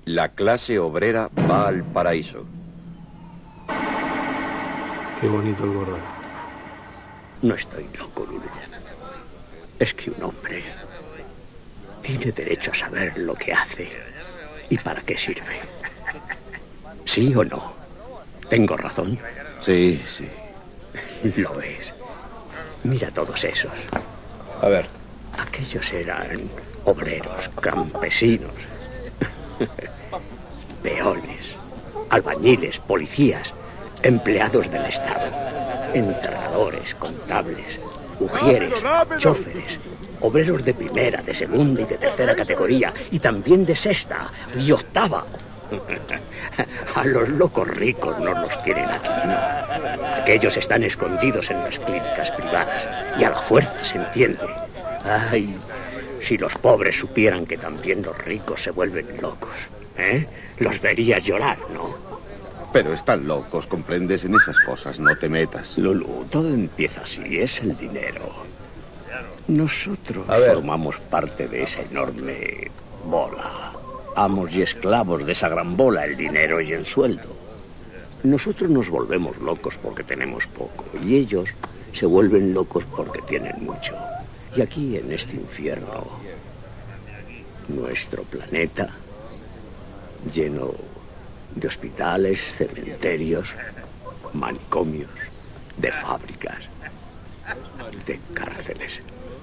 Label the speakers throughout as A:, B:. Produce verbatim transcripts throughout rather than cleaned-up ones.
A: La clase obrera va al paraíso.
B: Qué bonito el bordado.
C: No estoy loco, Lulu. Es que un hombre tiene derecho a saber lo que hace y para qué sirve. ¿Sí o no? ¿Tengo razón?
A: Sí, sí.
C: Lo es. Mira todos esos.
A: A ver.
C: Aquellos eran obreros, campesinos, peones, albañiles, policías, empleados del Estado, enterradores, contables, ujieres, chóferes, obreros de primera, de segunda y de tercera categoría, y también de sexta y octava. A los locos ricos no los tienen aquí, no. Aquellos están escondidos en las clínicas privadas, y a la fuerza se entiende. Ay, si los pobres supieran que también los ricos se vuelven locos, ¿eh? Los verías llorar, ¿no?
D: Pero están locos, comprendes, en esas cosas, no te metas.
C: Lulu, todo empieza así, es el dinero. Nosotros formamos parte de esa enorme bola. Amos y esclavos de esa gran bola, el dinero y el sueldo. Nosotros nos volvemos locos porque tenemos poco, y ellos se vuelven locos porque tienen mucho. Y aquí, en este infierno, nuestro planeta, lleno de hospitales, cementerios, manicomios, de fábricas, de cárceles,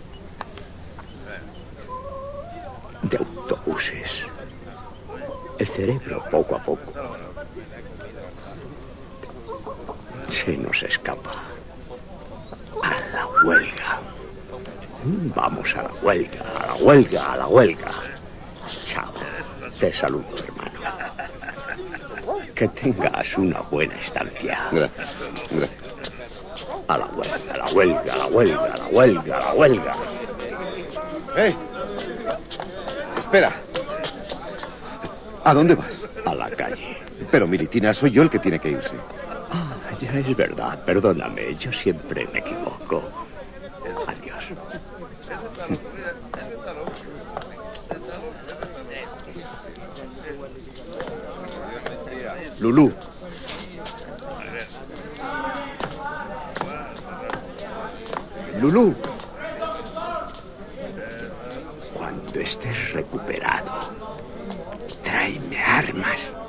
C: de autobuses. El cerebro, poco a poco, se nos escapa a la huelga. Vamos a la huelga, a la huelga, a la huelga. Chao. Te saludo, hermano. Que tengas una buena estancia.
D: Gracias, gracias.
C: A la huelga, a la huelga, a la huelga, a la huelga, a la huelga.
D: ¡Eh! Espera. ¿A dónde vas?
C: A la calle.
D: Pero, Militina, soy yo el que tiene que irse.
C: Ah, ya es verdad. Perdóname, yo siempre me equivoco. Adiós. Lulú. Lulú. Cuando estés recuperado, tráeme armas.